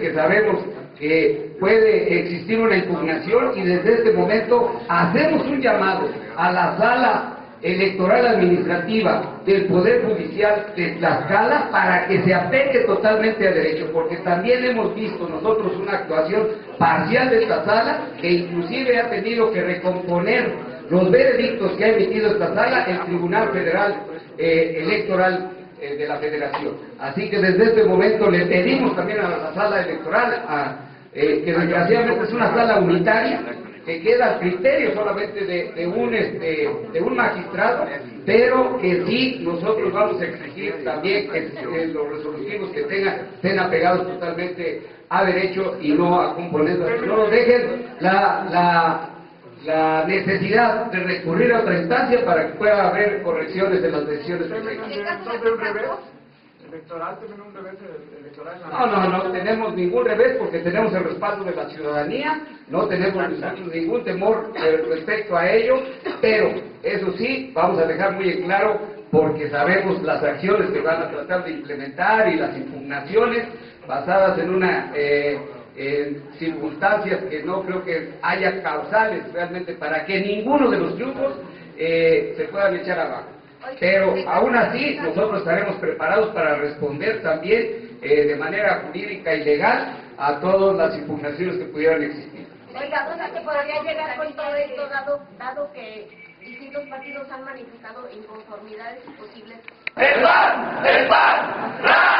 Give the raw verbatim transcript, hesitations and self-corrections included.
porque sabemos que puede existir una impugnación y desde este momento hacemos un llamado a la sala electoral administrativa del Poder Judicial de Tlaxcala para que se apegue totalmente a derecho, porque también hemos visto nosotros una actuación parcial de esta sala que inclusive ha tenido que recomponer los veredictos que ha emitido esta sala el Tribunal Federal eh, Electoral eh, de la Federación. Así que desde este momento le pedimos también a la sala electoral a, eh, que desgraciadamente es una sala unitaria que queda al criterio solamente de, de, un, este, de un magistrado, pero que sí nosotros vamos a exigir también que, que los resolutivos que tengan estén apegados totalmente a derecho y no a componentes, no nos dejen la, la, la necesidad de recurrir a otra instancia para que pueda haber correcciones de las decisiones que tengan. Electoral, ¿tienen un revés electoral? No, no, no tenemos ningún revés porque tenemos el respaldo de la ciudadanía, no tenemos ningún, ningún temor eh, respecto a ello, pero eso sí, vamos a dejar muy en claro porque sabemos las acciones que van a tratar de implementar y las impugnaciones basadas en una eh, en circunstancias que no creo que haya causales realmente para que ninguno de los grupos eh, se puedan echar abajo. Pero aún así nosotros estaremos preparados para responder también eh, de manera jurídica y legal a todas las impugnaciones que pudieran existir. Oiga, o sea, que podría llegar con todo esto dado, dado que distintos partidos han manifestado inconformidades y posibles... ¡El P A N! ¡El P A N!